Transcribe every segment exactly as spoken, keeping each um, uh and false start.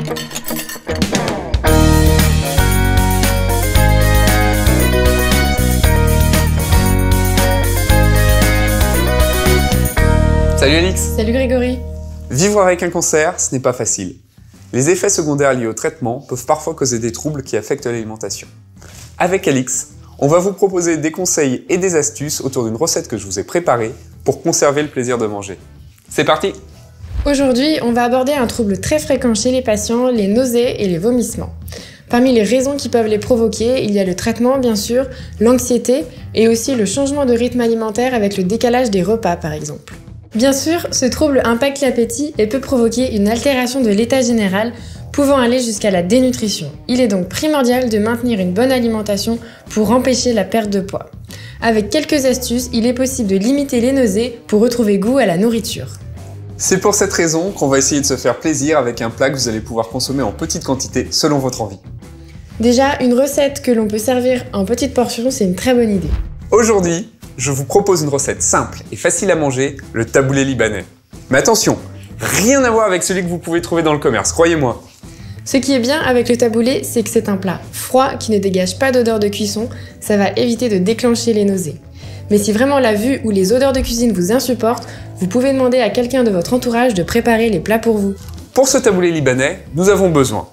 Salut Alix. Salut Grégory. Vivre avec un cancer, ce n'est pas facile. Les effets secondaires liés au traitement peuvent parfois causer des troubles qui affectent l'alimentation. Avec Alix, on va vous proposer des conseils et des astuces autour d'une recette que je vous ai préparée pour conserver le plaisir de manger. C'est parti! Aujourd'hui, on va aborder un trouble très fréquent chez les patients, les nausées et les vomissements. Parmi les raisons qui peuvent les provoquer, il y a le traitement bien sûr, l'anxiété et aussi le changement de rythme alimentaire avec le décalage des repas par exemple. Bien sûr, ce trouble impacte l'appétit et peut provoquer une altération de l'état général, pouvant aller jusqu'à la dénutrition. Il est donc primordial de maintenir une bonne alimentation pour empêcher la perte de poids. Avec quelques astuces, il est possible de limiter les nausées pour retrouver goût à la nourriture. C'est pour cette raison qu'on va essayer de se faire plaisir avec un plat que vous allez pouvoir consommer en petite quantité selon votre envie. Déjà, une recette que l'on peut servir en petites portions, c'est une très bonne idée. Aujourd'hui, je vous propose une recette simple et facile à manger, le taboulé libanais. Mais attention, rien à voir avec celui que vous pouvez trouver dans le commerce, croyez-moi. Ce qui est bien avec le taboulé, c'est que c'est un plat froid qui ne dégage pas d'odeur de cuisson, ça va éviter de déclencher les nausées. Mais si vraiment la vue ou les odeurs de cuisine vous insupportent, vous pouvez demander à quelqu'un de votre entourage de préparer les plats pour vous. Pour ce taboulé libanais, nous avons besoin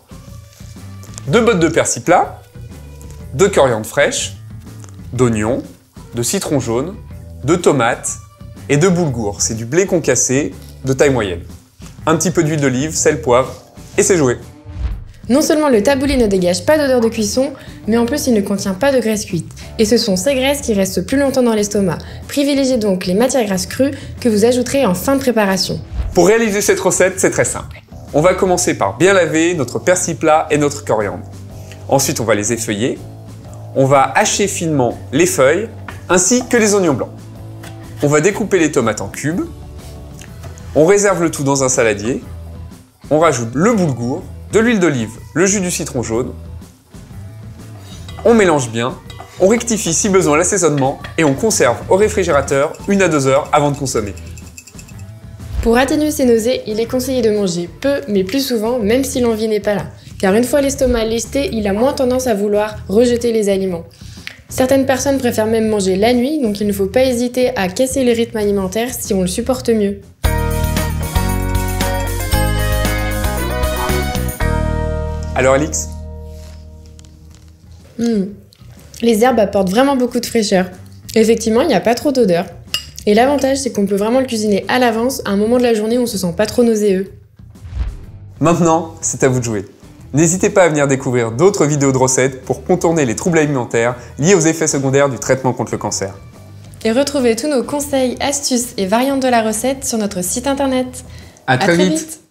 de bottes de persil plat, de coriandre fraîche, d'oignons, de citron jaune, de tomates et de boulgour. C'est du blé concassé de taille moyenne. Un petit peu d'huile d'olive, sel, poivre et c'est joué. Non seulement le taboulé ne dégage pas d'odeur de cuisson, mais en plus il ne contient pas de graisse cuite. Et ce sont ces graisses qui restent plus longtemps dans l'estomac. Privilégiez donc les matières grasses crues que vous ajouterez en fin de préparation. Pour réaliser cette recette, c'est très simple. On va commencer par bien laver notre persil plat et notre coriandre. Ensuite, on va les effeuiller. On va hacher finement les feuilles ainsi que les oignons blancs. On va découper les tomates en cubes. On réserve le tout dans un saladier. On rajoute le boulgour, de l'huile d'olive, le jus du citron jaune. On mélange bien. On rectifie si besoin l'assaisonnement et on conserve au réfrigérateur une à deux heures avant de consommer. Pour atténuer ces nausées, il est conseillé de manger peu mais plus souvent, même si l'envie n'est pas là. Car une fois l'estomac lesté, il a moins tendance à vouloir rejeter les aliments. Certaines personnes préfèrent même manger la nuit, donc il ne faut pas hésiter à casser les rythmes alimentaires si on le supporte mieux. Alors Alix? Mmh. Les herbes apportent vraiment beaucoup de fraîcheur. Effectivement, il n'y a pas trop d'odeur. Et l'avantage, c'est qu'on peut vraiment le cuisiner à l'avance, à un moment de la journée où on ne se sent pas trop nauséeux. Maintenant, c'est à vous de jouer. N'hésitez pas à venir découvrir d'autres vidéos de recettes pour contourner les troubles alimentaires liés aux effets secondaires du traitement contre le cancer. Et retrouvez tous nos conseils, astuces et variantes de la recette sur notre site internet. À très, à très vite. vite.